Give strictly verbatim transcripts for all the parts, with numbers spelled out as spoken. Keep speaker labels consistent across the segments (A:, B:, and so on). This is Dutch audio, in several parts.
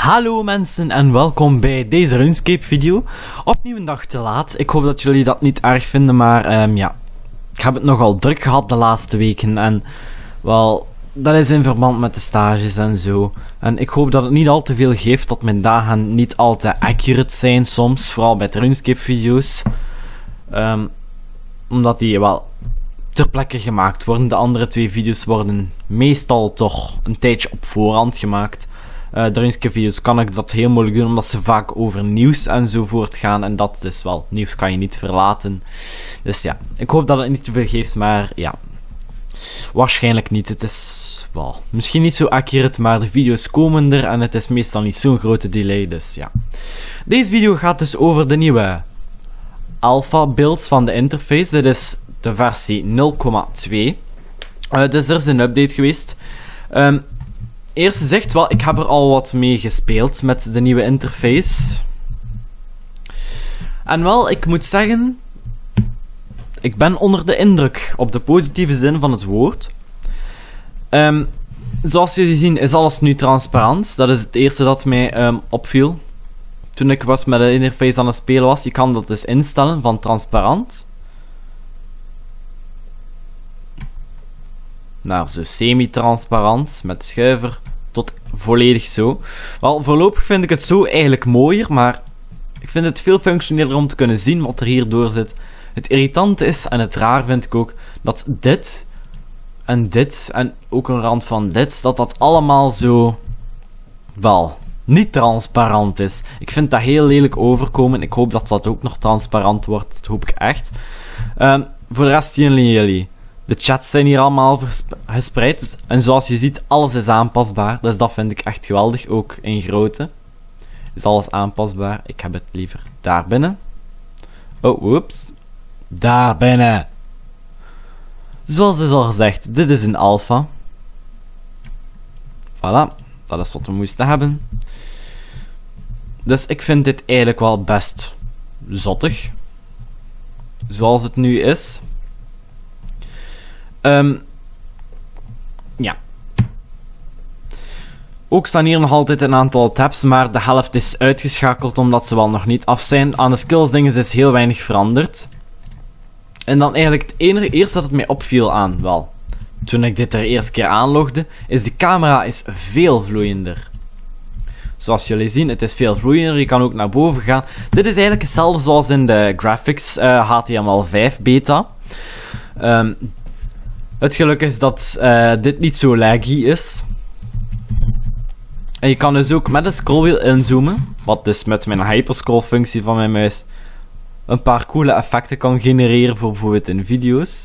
A: Hallo mensen en welkom bij deze RuneScape video. Opnieuw een dag te laat. Ik hoop dat jullie dat niet erg vinden, maar um, ja, ik heb het nogal druk gehad de laatste weken en wel, dat is in verband met de stages en zo. En ik hoop dat het niet al te veel geeft, dat mijn dagen niet al te accurate zijn soms, vooral bij de RuneScape video's. Um, omdat die wel ter plekke gemaakt worden. De andere twee video's worden meestal toch een tijdje op voorhand gemaakt. Uh, de RuneScape video's kan ik dat heel moeilijk doen, omdat ze vaak over nieuws enzovoort gaan. En dat is wel, nieuws kan je niet verlaten. Dus ja, ik hoop dat het niet te veel geeft, maar ja, waarschijnlijk niet. Het is wel, misschien niet zo accurate, maar de video's komen er en het is meestal niet zo'n grote delay, dus ja. Deze video gaat dus over de nieuwe alpha builds van de interface. Dit is de versie nul komma twee. Uh, dus er is een update geweest. Um, Eerst gezegd, wel, ik heb er al wat mee gespeeld met de nieuwe interface. En wel, ik moet zeggen, ik ben onder de indruk, op de positieve zin van het woord. Um, zoals jullie zien is alles nu transparant. Dat is het eerste dat mij um, opviel toen ik wat met de interface aan het spelen was. Je kan dat dus instellen van transparant naar zo semi-transparant met schuiver tot volledig zo. Wel, voorlopig vind ik het zo eigenlijk mooier, maar ik vind het veel functioneler om te kunnen zien wat er hierdoor zit. Het irritante is, en het raar vind ik ook, dat dit en dit en ook een rand van dit, dat dat allemaal zo, wel, niet transparant is. Ik vind dat heel lelijk overkomen. Ik hoop dat dat ook nog transparant wordt. Dat hoop ik echt. Um, voor de rest jullie jullie. De chats zijn hier allemaal gespreid. En zoals je ziet, alles is aanpasbaar. Dus dat vind ik echt geweldig. Ook in grootte is alles aanpasbaar. Ik heb het liever daar binnen. Oh, oeps. Daar binnen. Zoals is al gezegd, dit is een alpha. Voilà. Dat is wat we moesten hebben. Dus ik vind dit eigenlijk wel best zottig. Zoals het nu is. Um, ja. Ook staan hier nog altijd een aantal tabs, maar de helft is uitgeschakeld omdat ze wel nog niet af zijn. Aan de skills dingen is heel weinig veranderd. En dan eigenlijk het enige eerste dat het mij opviel aan, wel, toen ik dit er eerste keer aanlogde, is de camera is veel vloeiender. Zoals jullie zien, het is veel vloeiender, je kan ook naar boven gaan. Dit is eigenlijk hetzelfde zoals in de graphics uh, H T M L vijf beta. Um, Het geluk is dat uh, dit niet zo laggy is. En je kan dus ook met een scrollwheel inzoomen, wat dus met mijn hyperscroll functie van mijn muis een paar coole effecten kan genereren voor bijvoorbeeld in video's.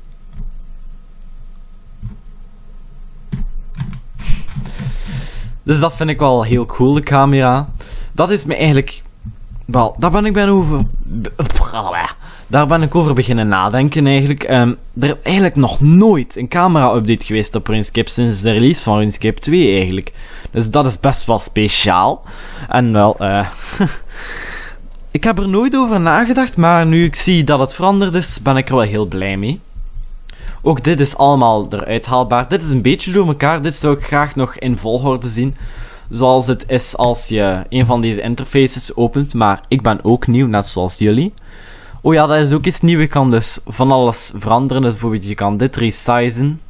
A: Dus dat vind ik wel heel cool, de camera. Dat is me eigenlijk, wel, daar ben ik ben over... Daar ben ik over beginnen nadenken eigenlijk. Um, er is eigenlijk nog nooit een camera-update geweest op RuneScape sinds de release van RuneScape twee eigenlijk. Dus dat is best wel speciaal. En wel, uh, ik heb er nooit over nagedacht, maar nu ik zie dat het veranderd is, ben ik er wel heel blij mee. Ook dit is allemaal eruit haalbaar. Dit is een beetje door elkaar. Dit zou ik graag nog in volgorde zien. Zoals het is als je een van deze interfaces opent. Maar ik ben ook nieuw, net zoals jullie. Oh ja, dat is ook iets nieuws. Je kan dus van alles veranderen. Dus bijvoorbeeld, je kan dit resizen.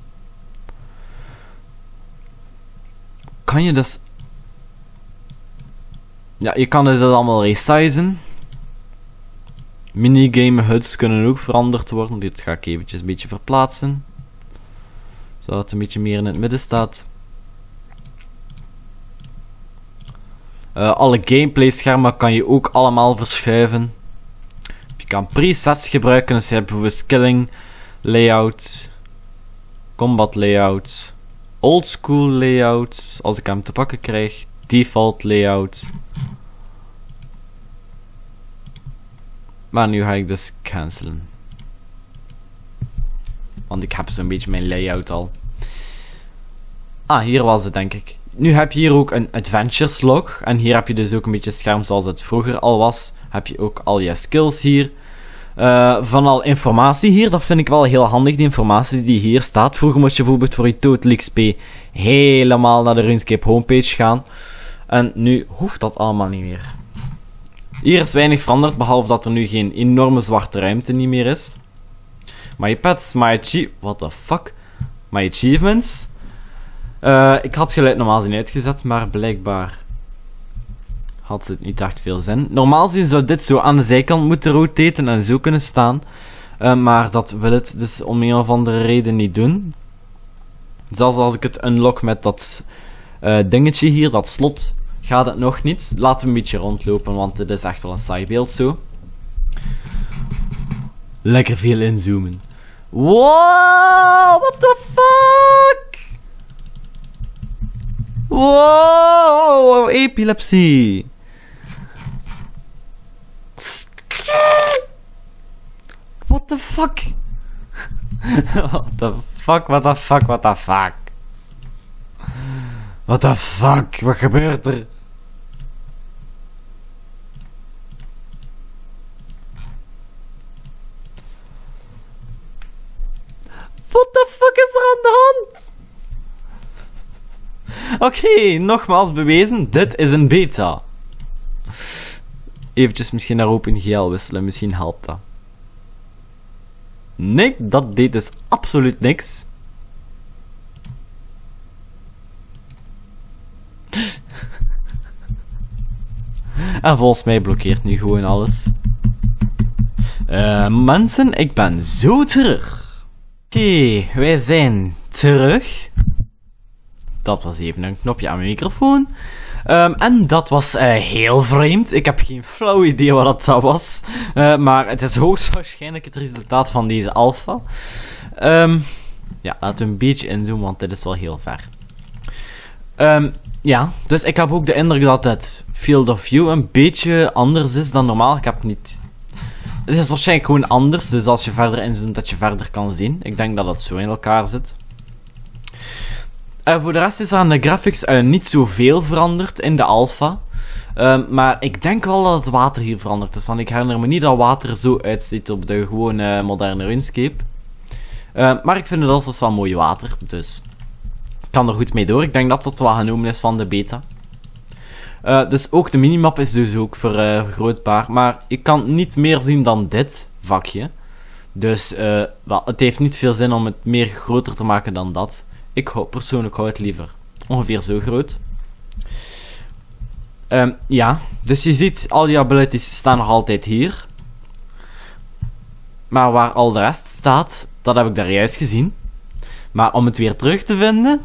A: Kan je dus... Ja, je kan dus dat allemaal resizen. Minigame H U Ds kunnen ook veranderd worden. Dit ga ik eventjes een beetje verplaatsen. Zodat het een beetje meer in het midden staat. Uh, alle gameplay schermen kan je ook allemaal verschuiven. Je kan presets gebruiken, dus je hebt bijvoorbeeld skilling, layout, combat layout, old school layout, als ik hem te pakken krijg, default layout. Maar nu ga ik dus cancelen. Want ik heb zo'n beetje mijn layout al. Ah, hier was het denk ik. Nu heb je hier ook een adventures log. En hier heb je dus ook een beetje scherm zoals het vroeger al was. Heb je ook al je skills hier. Uh, van al informatie hier, dat vind ik wel heel handig, die informatie die hier staat. Vroeger moest je bijvoorbeeld voor je Total X P helemaal naar de RuneScape homepage gaan. En nu hoeft dat allemaal niet meer. Hier is weinig veranderd, behalve dat er nu geen enorme zwarte ruimte niet meer is. My pets, my achie... What the fuck? My achievements. Uh, ik had geluid normaal zien uitgezet, maar blijkbaar had het niet echt veel zin. Normaal gezien zou dit zo aan de zijkant moeten rotaten en zo kunnen staan. Uh, maar dat wil het dus om een of andere reden niet doen. Zelfs als ik het unlock met dat uh, dingetje hier, dat slot, gaat het nog niet. Laten we een beetje rondlopen, want dit is echt wel een saai beeld zo. Lekker veel inzoomen. Wow, what the fuck? Wow, epilepsie. What the fuck? What the fuck, what the fuck, what the fuck? What the fuck, wat gebeurt er? What the fuck is er aan de hand? Oké, okay, nogmaals bewezen, dit is een beta. Eventjes misschien naar OpenGL wisselen, misschien helpt dat. Nee, dat deed dus absoluut niks. En volgens mij blokkeert nu gewoon alles. Uh, mensen, ik ben zo terug. Oké, okay, wij zijn terug. Dat was even een knopje aan mijn microfoon. Um, en dat was uh, heel vreemd. Ik heb geen flauw idee wat dat was. Uh, maar het is hoogstwaarschijnlijk het resultaat van deze alpha. Um, ja, laten we een beetje inzoomen, want dit is wel heel ver. Um, ja, dus ik heb ook de indruk dat het field of view een beetje anders is dan normaal. Ik heb niet... Het is waarschijnlijk gewoon anders, dus als je verder inzoomt dat je verder kan zien. Ik denk dat het zo in elkaar zit. Uh, voor de rest is er aan de graphics uh, niet zoveel veranderd in de alpha. Uh, maar ik denk wel dat het water hier veranderd is. Want ik herinner me niet dat water zo uitziet op de gewone moderne RuneScape. Uh, maar ik vind het altijd wel mooi water. Dus ik kan er goed mee door. Ik denk dat dat wel genomen is van de beta. Uh, dus ook de minimap is dus ook ver, uh, vergrootbaar. Maar ik kan niet meer zien dan dit vakje. Dus uh, wel, het heeft niet veel zin om het meer groter te maken dan dat. Ik hou, persoonlijk hou het liever ongeveer zo groot. Um, ja, dus je ziet, al die abilities staan nog altijd hier. Maar waar al de rest staat, dat heb ik daar juist gezien. Maar om het weer terug te vinden...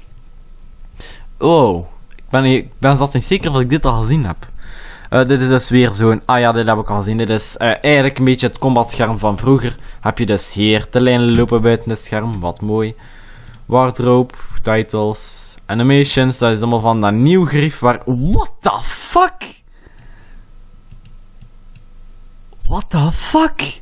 A: Oh, ik ben, ik ben zelfs niet zeker of ik dit al gezien heb. Uh, dit is dus weer zo'n... Ah ja, dit heb ik al gezien. Dit is uh, eigenlijk een beetje het combatscherm van vroeger. Heb je dus hier de lijnen lopen buiten het scherm, wat mooi. Wardrobe, titles, animations, dat is allemaal van dat nieuw grief waar... What the fuck? What the fuck?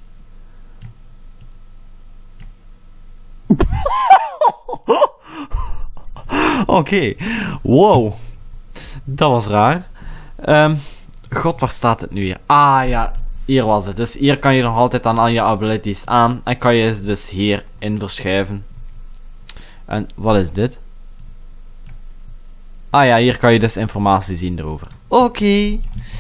A: Oké, okay. Wow. Dat was raar. Um, God, waar staat het nu hier? Ah ja, hier was het. Dus hier kan je nog altijd aan al je abilities aan. En kan je dus hierin verschuiven. En wat is dit? Ah ja, hier kan je dus informatie zien erover. Oké. Okay.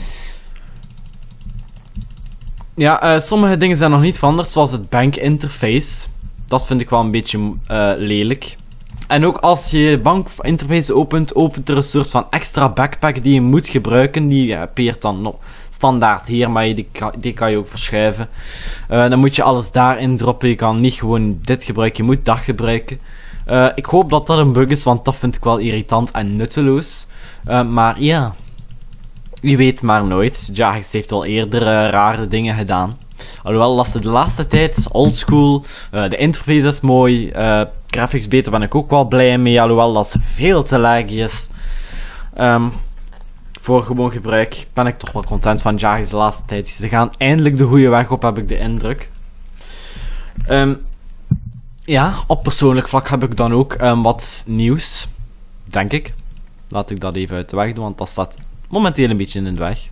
A: Ja, uh, sommige dingen zijn nog niet veranderd, zoals het bank interface. Dat vind ik wel een beetje uh, lelijk. En ook als je je bank interface opent, opent er een soort van extra backpack die je moet gebruiken. Die appeert dan nog standaard hier, maar die kan, die kan je ook verschuiven. Uh, dan moet je alles daarin droppen. Je kan niet gewoon dit gebruiken, je moet dat gebruiken. Uh, ik hoop dat dat een bug is, want dat vind ik wel irritant en nutteloos. Uh, maar ja, je weet maar nooit. Jagex heeft al eerder uh, rare dingen gedaan. Alhoewel, dat ze de laatste tijd oldschool. Uh, de interface is mooi. Uh, graphics beter ben ik ook wel blij mee. Alhoewel, dat ze veel te laag is. Um, voor gewoon gebruik ben ik toch wel content van Jagex de laatste tijd. Ze gaan eindelijk de goede weg op, heb ik de indruk. Um, Ja, op persoonlijk vlak heb ik dan ook um, wat nieuws. Denk ik. Laat ik dat even uit de weg doen, want dat staat momenteel een beetje in de weg.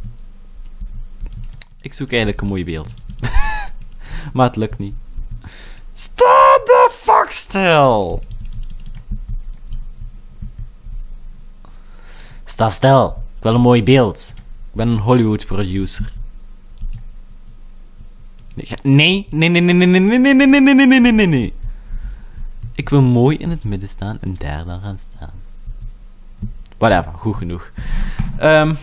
A: Ik zoek eigenlijk een mooi beeld. Maar het lukt niet. Sta the fuck stil! Sta stil. Ik wil een mooi beeld. Ik ben een Hollywood producer. Nee, nee, nee, nee, nee, nee, nee, nee, nee, nee, nee, nee, nee, nee. Ik wil mooi in het midden staan en daar dan gaan staan. Whatever, goed genoeg. Um,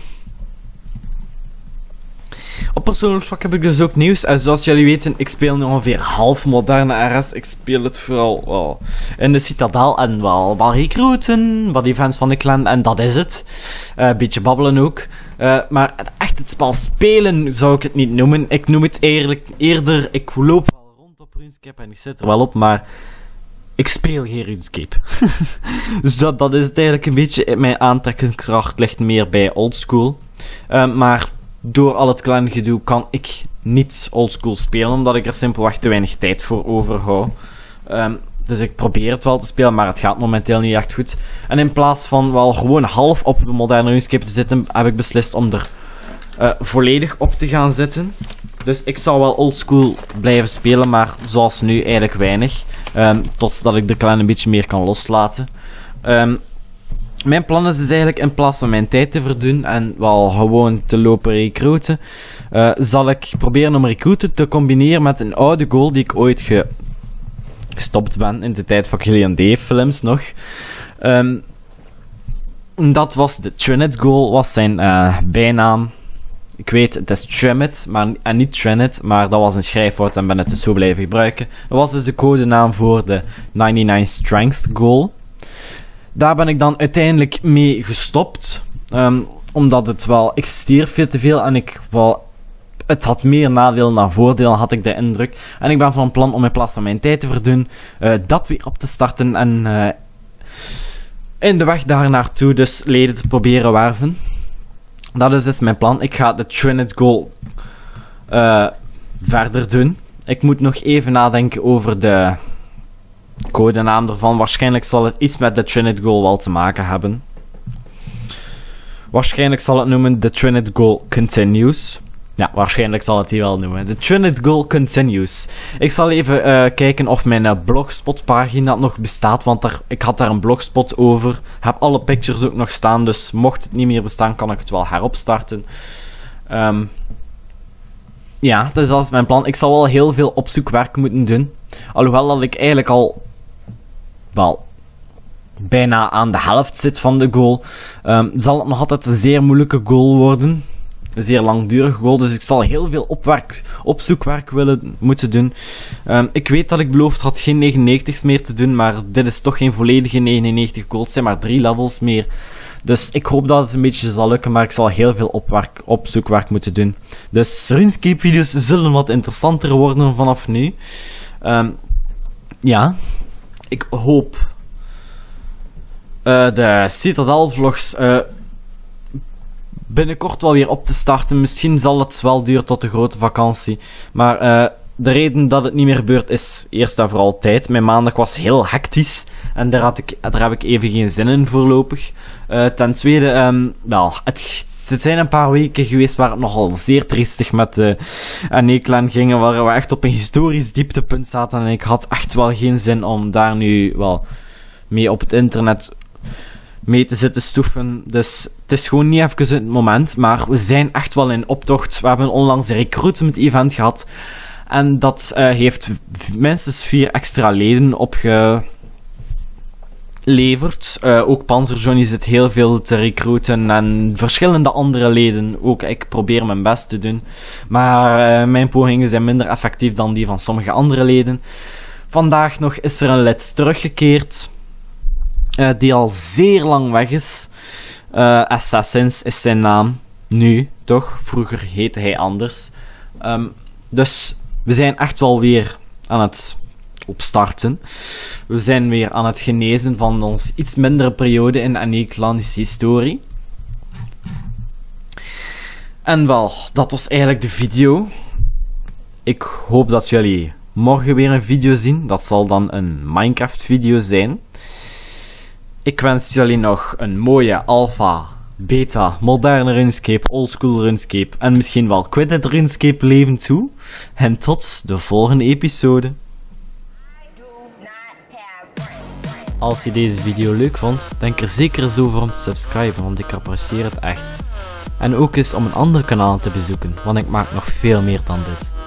A: op persoonlijk vlak heb ik dus ook nieuws. En zoals jullie weten, ik speel nu ongeveer half moderne R S. Ik speel het vooral wel in de Citadel en wel wat recruiten, wat events van de clan en dat is het. Uh, een beetje babbelen ook. Uh, maar het, echt het spel spelen zou ik het niet noemen. Ik noem het eerlijk, eerder, ik loop wel rond op RuneScape en ik zit er wel op, maar ik speel geen RuneScape. Dus dat, dat is het eigenlijk een beetje. Mijn aantrekkingskracht ligt meer bij oldschool. Uh, maar door al het kleine gedoe kan ik niet oldschool spelen, omdat ik er simpelweg te weinig tijd voor overhoud. Um, dus ik probeer het wel te spelen, maar het gaat momenteel niet echt goed. En in plaats van wel gewoon half op de moderne RuneScape te zitten, heb ik beslist om er uh, volledig op te gaan zitten. Dus ik zal wel oldschool blijven spelen, maar zoals nu eigenlijk weinig. Um, totdat ik de klein een beetje meer kan loslaten. Um, Mijn plan is dus eigenlijk in plaats van mijn tijd te verdoen en wel gewoon te lopen recruiten, uh, zal ik proberen om recruiten te combineren met een oude goal die ik ooit ge gestopt ben in de tijd van Gillian Dave films nog. Um, dat was de Trinit goal, was zijn uh, bijnaam. Ik weet, het is Trimit, maar en niet Trinit, maar dat was een schrijffout en ben het dus zo blijven gebruiken. Dat was dus de codenaam voor de negenennegentig Strength goal. Daar ben ik dan uiteindelijk mee gestopt. Um, omdat het wel... Ik stierf veel te veel en ik wel... Het had meer nadelen dan voordelen, had ik de indruk. En ik ben van plan om in plaats van mijn tijd te verdoen, uh, dat weer op te starten en uh, in de weg daar naartoe dus leden te proberen werven. Dat is dus mijn plan. Ik ga de Trinit goal uh, verder doen. Ik moet nog even nadenken over de codenaam ervan. Waarschijnlijk zal het iets met de Trinit goal wel te maken hebben. Waarschijnlijk zal het noemen de Trinit goal continues. Ja, waarschijnlijk zal het die wel noemen. De Trinit goal continues. Ik zal even uh, kijken of mijn uh, blogspot pagina nog bestaat, want daar, ik had daar een blogspot over. Heb alle pictures ook nog staan, dus mocht het niet meer bestaan, kan ik het wel heropstarten. Um, ja, dus dat is mijn plan. Ik zal wel heel veel opzoekwerk moeten doen. Alhoewel dat ik eigenlijk al wel bijna aan de helft zit van de goal, um, zal het nog altijd een zeer moeilijke goal worden. Een zeer langdurig goal, dus ik zal heel veel opwerk, opzoekwerk willen moeten doen. Um, ik weet dat ik beloofd had geen negenennegentig's meer te doen, maar dit is toch geen volledige negenennegentig goal. Het zijn maar drie levels meer. Dus ik hoop dat het een beetje zal lukken, maar ik zal heel veel opwerk, opzoekwerk moeten doen. Dus RuneScape video's zullen wat interessanter worden vanaf nu. Um, ja, ik hoop uh, de Citadel vlogs uh, binnenkort wel weer op te starten. Misschien zal het wel duren tot de grote vakantie. Maar uh, de reden dat het niet meer gebeurt is eerst en vooral tijd. Mijn maandag was heel hectisch. En daar, had ik, daar heb ik even geen zin in voorlopig. Uh, ten tweede, um, wel, het, het zijn een paar weken geweest waar het nogal zeer triestig met de N E-clan gingen. Waar we echt op een historisch dieptepunt zaten. En ik had echt wel geen zin om daar nu wel mee op het internet mee te zitten stoeven. Dus het is gewoon niet even het moment. Maar we zijn echt wel in optocht. We hebben onlangs een recruitment event gehad. En dat uh, heeft minstens vier extra leden opgeleverd. Uh, ook Panzer Johnny zit heel veel te recruiten. En verschillende andere leden ook. Ik probeer mijn best te doen. Maar uh, mijn pogingen zijn minder effectief dan die van sommige andere leden. Vandaag nog is er een lid teruggekeerd. Uh, die al zeer lang weg is. Uh, Assassins is zijn naam. Nu, toch? Vroeger heette hij anders. Um, dus we zijn echt wel weer aan het opstarten. We zijn weer aan het genezen van ons iets mindere periode in de N E-clanische historie. En wel, dat was eigenlijk de video. Ik hoop dat jullie morgen weer een video zien. Dat zal dan een Minecraft video zijn. Ik wens jullie nog een mooie alpha, beta, moderne RuneScape, oldschool RuneScape en misschien wel Quitted RuneScape leven toe. En tot de volgende episode. als je deze video leuk vond, denk er zeker eens over om te subscriben, want ik apprecieer het echt. En ook eens om een ander kanaal te bezoeken, want ik maak nog veel meer dan dit.